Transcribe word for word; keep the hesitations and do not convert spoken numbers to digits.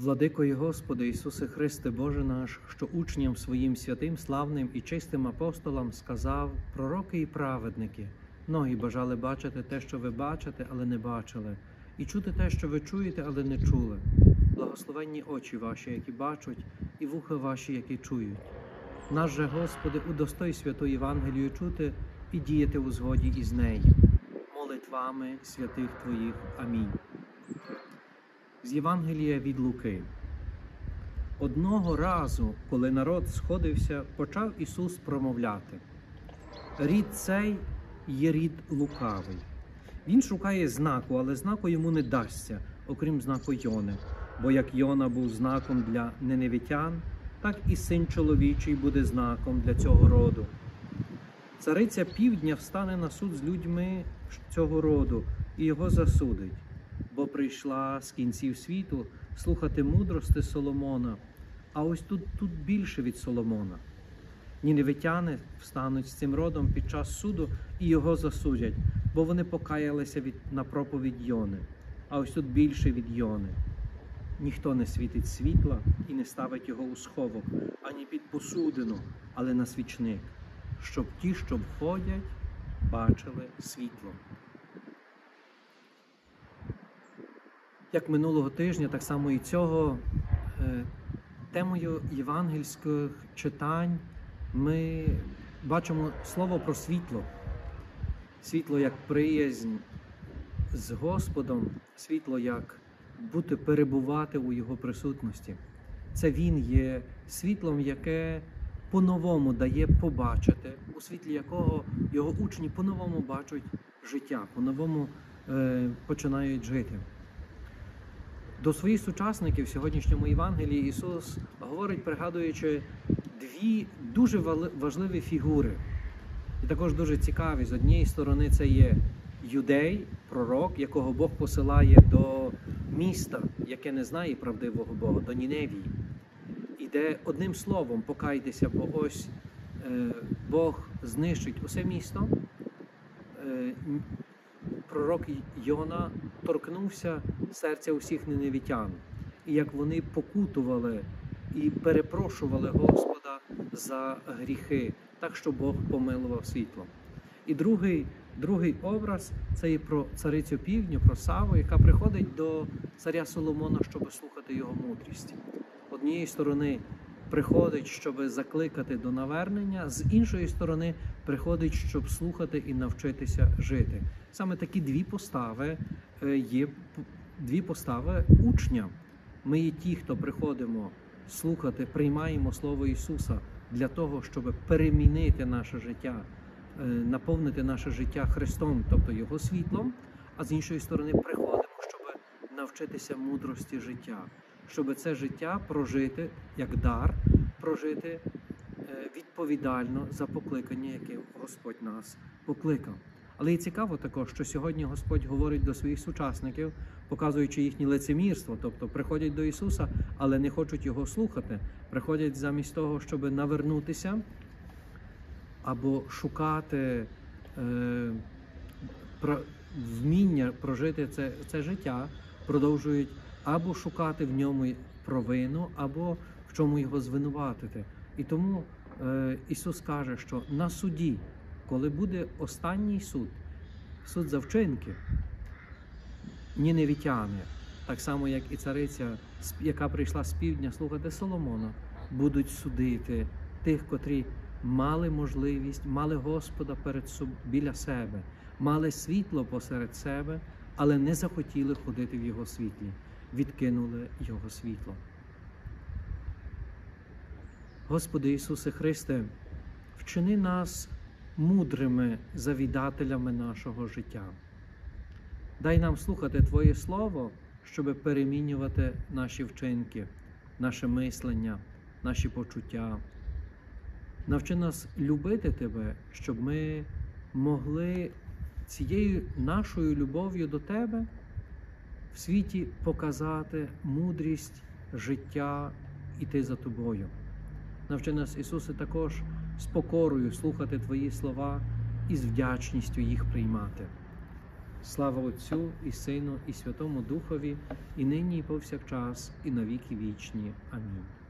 Владико і Господи Ісусе Христе, Боже наш, що учням своїм святим, славним і чистим апостолам сказав: пророки і праведники, многі бажали бачити те, що ви бачите, але не бачили, і чути те, що ви чуєте, але не чули. Благословенні очі ваші, які бачать, і вуха ваші, які чують. Наш же, Господи, удостой святу Євангелію чути і діяти у згоді із нею. Молитвами святих Твоїх. Амінь. З Євангелія від Луки. Одного разу, коли народ сходився, почав Ісус промовляти: «Рід цей є рід лукавий. Він шукає знаку, але знаку йому не дасться, окрім знаку Йони. Бо як Йона був знаком для ниневитян, так і Син чоловічий буде знаком для цього роду. Цариця півдня встане на суд з людьми цього роду і його засудить, бо прийшла з кінців світу слухати мудрости Соломона, а ось тут, тут більше від Соломона. Ніневитяни встануть з цим родом під час суду і його засудять, бо вони покаялися від, на проповідь Йони, а ось тут більше від Йони. Ніхто не світить світла і не ставить його у сховок, ані під посудину, але на свічник, щоб ті, що входять, бачили світло». Як минулого тижня, так само і цього, темою євангельських читань ми бачимо слово про світло. Світло як приязнь з Господом, світло як бути, перебувати у Його присутності. Це Він є світлом, яке по-новому дає побачити, у світлі якого Його учні по-новому бачать життя, по-новому е, починають жити. До своїх сучасників в сьогоднішньому Євангелії Ісус говорить, пригадуючи дві дуже важливі фігури. І також дуже цікаві. З однієї сторони це є юдей, пророк, якого Бог посилає до міста, яке не знає правдивого Бога, до Ніневії. І де одним словом покайтеся, бо ось е, Бог знищить усе місто. Е, Пророк Йона торкнувся серця усіх ниневитян. І як вони покутували і перепрошували Господа за гріхи, так що Бог помилував світлом. І другий, другий образ – це і про царицю півдню, про Саву, яка приходить до царя Соломона, щоб слухати його мудрість. Однієї сторони приходить, щоб закликати до навернення, з іншої сторони приходить, щоб слухати і навчитися жити. Саме такі дві постави є дві постави учня. Ми є ті, хто приходимо слухати, приймаємо Слово Ісуса для того, щоб перемінити наше життя, наповнити наше життя Христом, тобто Його світлом, а з іншої сторони приходимо, щоб навчитися мудрості життя, щоб це життя прожити як дар, прожити відповідально за покликання, яке Господь нас покликав. Але і цікаво також, що сьогодні Господь говорить до своїх сучасників, показуючи їхнє лицемірство, тобто приходять до Ісуса, але не хочуть Його слухати, приходять замість того, щоб навернутися або шукати е, про, вміння прожити це, це життя, продовжують або шукати в ньому провину, або в чому його звинуватити. І тому е, Ісус каже, що на суді, коли буде останній суд, суд за вчинки, ніневитяни, так само як і цариця, яка прийшла з півдня слухати Соломона, будуть судити тих, котрі мали можливість, мали Господа перед собою, біля себе, мали світло посеред себе, але не захотіли ходити в Його світлі, відкинули Його світло. Господи Ісусе Христе, вчини нас мудрими завідателями нашого життя. Дай нам слухати Твоє Слово, щоб перемінювати наші вчинки, наше мислення, наші почуття. Навчи нас любити Тебе, щоб ми могли цією нашою любов'ю до Тебе в світі показати мудрість життя іти за Тобою. Навчи нас, Ісусе, також з покорою слухати Твої слова і з вдячністю їх приймати. Слава Отцю і Сину, і Святому Духові, і нині, і повсякчас, і на віки вічні. Амінь.